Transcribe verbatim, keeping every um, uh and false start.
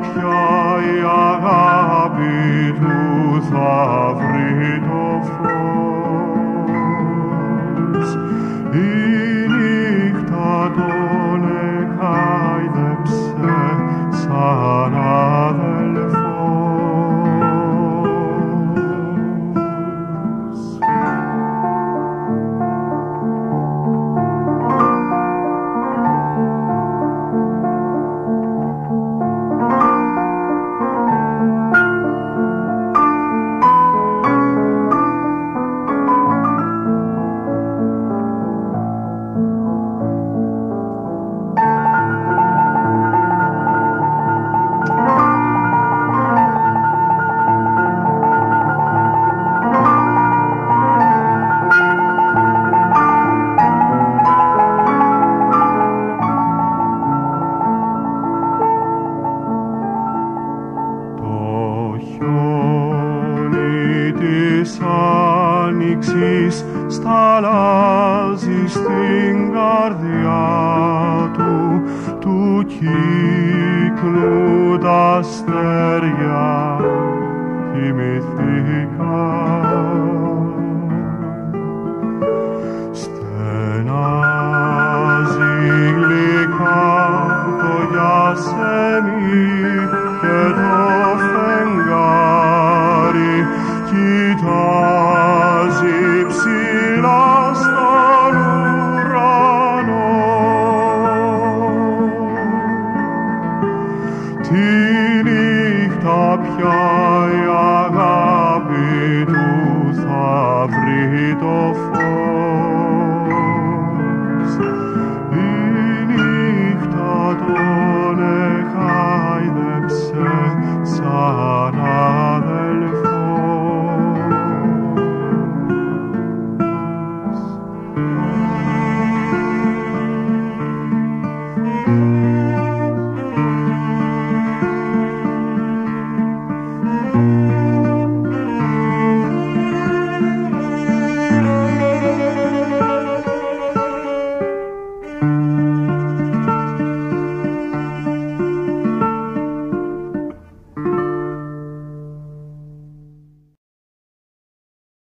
πια η αγάπη του θα βρει το φως. Η νύχτα τον εκάιδεψε σαν αδελφός. Της άνοιξης σταλάζει στην καρδιά του, του κύκλου τα αστέρια κοιμηθήκα. Στενάζει γλυκά το γιασεμί και το φεγγάρι κοιτάζει ψηλά στον ουρανό. Τη νύχτα πια η αγάπη του θα βρει το φως.